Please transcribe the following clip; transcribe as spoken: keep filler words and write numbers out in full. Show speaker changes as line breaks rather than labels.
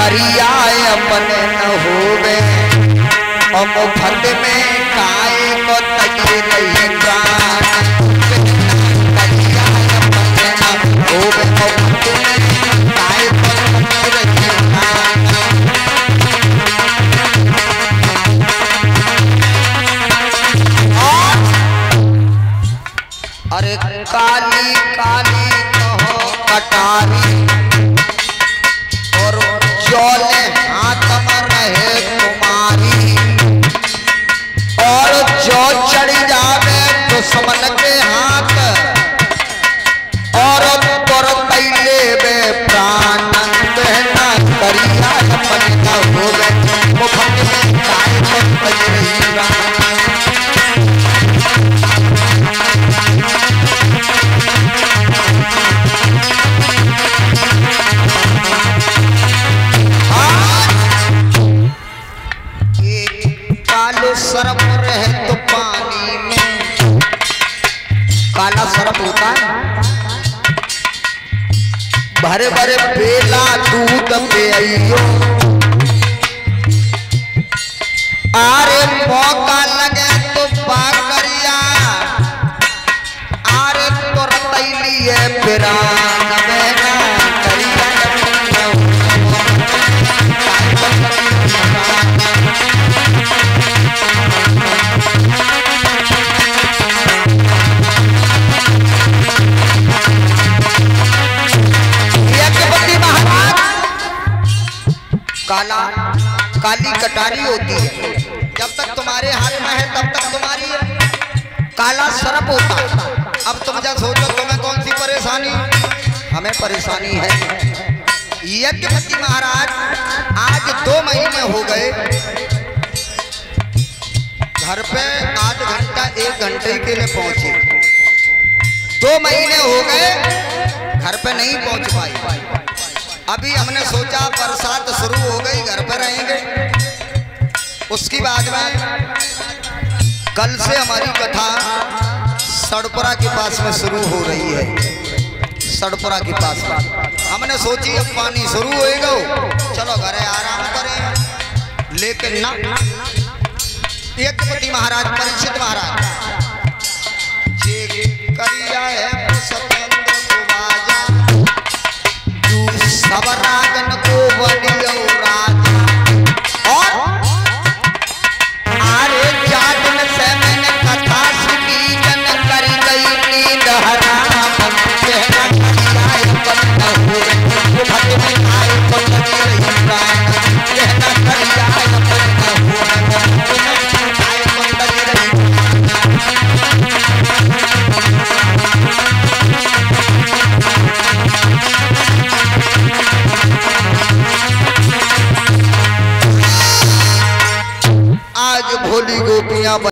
करिया अपने न होवे और मुफत में काय को तजे रही प्राण करिया अपने न होवे और मुफत में काय को तजे रही प्राण। अरे काली काली कहो कटारी और चौले हाथ में रहे तुम्हारी और जो चढ़ जावे दुश्मन के हाथ और तुर तैले बे प्राण बहना करिया अपने न होवे मुफत में काय को तजे रही प्राण। सर्प रहे तो पानी में काला सर्प होता है भरे भरे बेला दूध पे आइयो आरे मौका लगे तो बाकरिया आरे तो रतैली है पिरान बहना करिया काला काली कटारी होती है जब तक तुम्हारे हाथ में है तब तक तुम्हारी काला सर्प होता है। अब तुम जब सोचो तुम्हें कौन सी परेशानी हमें परेशानी है। यज्ञपति महाराज आज दो महीने हो गए घर पे आध घंटा एक घंटे के लिए पहुंचे दो महीने हो गए घर पे नहीं पहुंच पाई। अभी हमने सोचा बरसात शुरू हो गई घर पर रहेंगे उसकी बाद में कल से हमारी कथा सड़पुरा के पास में शुरू हो रही है। सड़पुरा के पास में हमने सोची अब पानी शुरू होएगा चलो घरे आराम करें लेकिन ना यज्ञपति महाराज परीक्षित महाराज जे करिया है सत्येंद्र को बाजा सब राजन को बनियो राजा और आरे जागन से मैंने कथा सुनी जन कर गई नींद हराम कहना करिया अपन न होवे मुफत में आए तो तजे रही प्राण कहना करिया अपन न होवे मुफत में आए तो तजे रही आज भोली गोपियां